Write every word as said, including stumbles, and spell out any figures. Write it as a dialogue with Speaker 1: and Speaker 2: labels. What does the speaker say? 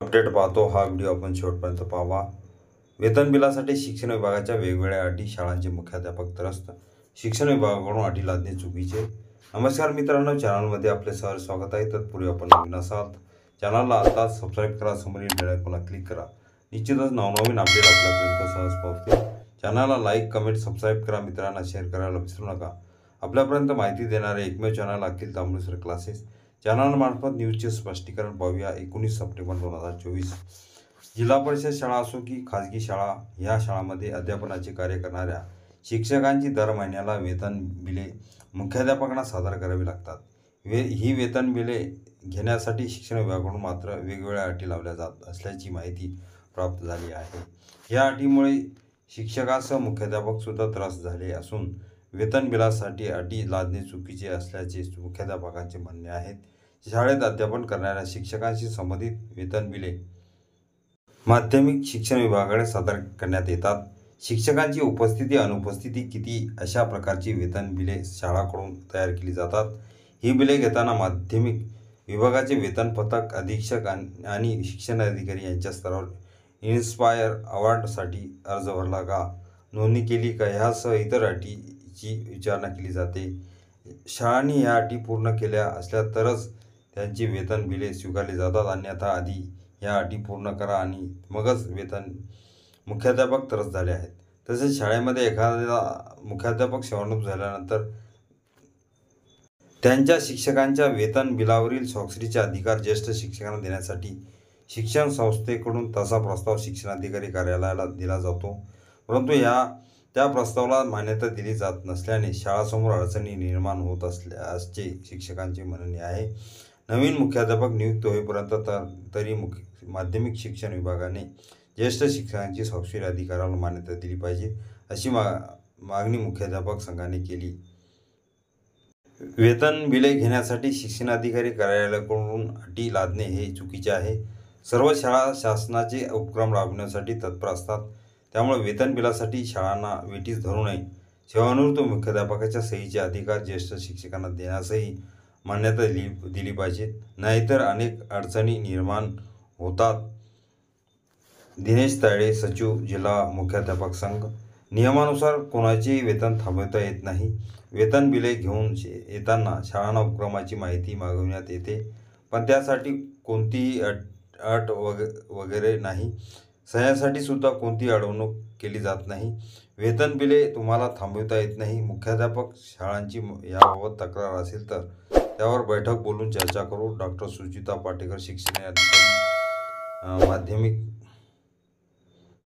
Speaker 1: Update पाहतो हा video आपण शेवटपर्यंत पाहावा। वेतन बिलासाठी शिक्षण विभागाच्या वेगवेगळ्या अटी, शाळांचे मुख्याध्यापक त्रस्त, शिक्षण विभागाकडून अटी लादणे चुकीचे। नमस्कार मित्रांनो, चॅनलमध्ये आपले सहर्ष स्वागत आहे। तत्पूर्वी आपण नवीन असाल चॅनलला आता सबस्क्राईब करा, समोरील बेल आयकॉनला क्लिक करा। निश्चितच नवनवीन अपडेट आपल्यापर्यंत सहज पोहोचतील। चॅनलला लाईक, कमेंट, सबस्क्राईब करा, मित्रांना शेअर करायला विसरू नका। आपल्यापर्यंत माहिती देणारे एकमेव channel Akhil Tambale sir classes. चॅनलमार्फत न्यूजचे स्पष्टीकरण पाहूया। एकोणीस सप्टेंबर दोन हजार चोवीस जिल्हा परिषद शाळा असो की खाजगी शाळा, ह्या शाळांमध्ये अध्यापनाचे कार्य करणाऱ्या शिक्षकांची दर महिन्याला वेतन बिले मुख्याध्यापकांना सादर करावी लागतात। वे ही वेतन बिले घेण्यासाठी शिक्षण विभागाकडून मात्र वेगवेगळ्या अटी लावल्या जात असल्याची माहिती प्राप्त झाली आहे। या अटीमुळे शिक्षकासह मुख्याध्यापक सुद्धा त्रस्त झाले असून वेतन बिलासाठी अटी लादणे चुकीचे असल्याचे मुख्याध्यापकांचे म्हणणे आहे। शाळेत अध्यापन करणाऱ्या शिक्षकांशी संबंधित वेतन बिले माध्यमिक शिक्षण विभागाकडे सादर करण्यात येतात। शिक्षकांची उपस्थिती अनुपस्थिती किती अशा प्रकारची वेतन बिले शाळाकडून तयार केली जातात। ही बिले घेताना माध्यमिक विभागाचे वेतन पथक, अधीक्षक आणि शिक्षण अधिकारी यांच्या स्तरावर इन्स्पायर अवॉर्डसाठी अर्ज भरला का, नोंदणी केली का, ह्यासह इतर अटीची विचारणा केली जाते। शाळांनी ह्या अटी पूर्ण केल्या असल्या तरच त्यांची वेतन बिले स्वीकारली जातात, अन्यथा आधी या अटी पूर्ण करा आणि मगच वेतन। मुख्याध्यापक त्रस्त झाले आहेत। तसेच शाळेमध्ये एखादा मुख्याध्यापक सेवानिवृत्त झाल्यानंतर त्यांच्या शिक्षकांच्या वेतन बिलावरील स्वाक्षरीचे अधिकार ज्येष्ठ शिक्षकांना देण्यासाठी शिक्षण संस्थेकडून तसा प्रस्ताव शिक्षणाधिकारी कार्यालयाला दिला जातो, परंतु ह्या त्या प्रस्तावाला मान्यता दिली जात नसल्याने शाळासमोर अडचणी निर्माण होत असल्याचे शिक्षकांचे म्हणणे आहे। नवीन मुख्याध्यापक नियुक्त होईपर्यंत तर तरी मुख्य माध्यमिक शिक्षण विभागाने ज्येष्ठ शिक्षकांची स्वाक्षरी अधिकाराला मान्यता दिली पाहिजे, अशी मा मागणी मुख्याध्यापक संघाने केली। वेतन बिले घेण्यासाठी शिक्षणाधिकारी कार्यालयाकडून अटी लादणे हे चुकीचे आहे। सर्व शाळा शासनाचे उपक्रम राबविण्यासाठी तत्पर असतात, त्यामुळे वेतन बिलासाठी शाळांना वेठीस धरू नये। सेवानिवृत्त मुख्याध्यापकाच्या सहीचे अधिकार ज्येष्ठ शिक्षकांना देण्यासही मान्यता दिली दिली पाहिजे, नाहीतर अनेक अडचणी निर्माण होतात। दिनेश तायडे, सचिव, जिल्हा मुख्याध्यापक संघ। नियमानुसार कोणाचेही वेतन थांबवता येत नाही। वेतन बिले घेऊन येताना शाळांना उपक्रमाची माहिती मागविण्यात येते, पण त्यासाठी कोणतीही अट अट वग वगैरे नाही। सह्यासाठी सुद्धा कोणतीही अडवणूक केली जात नाही। वेतन बिले तुम्हाला थांबवता येत नाही। मुख्याध्यापक शाळांची याबाबत तक्रार असेल तर त्यावर बैठक बोलून चर्चा करू। डॉक्टर सुचिता पाटेकर, शिक्षण अधिकारी, माध्यमिक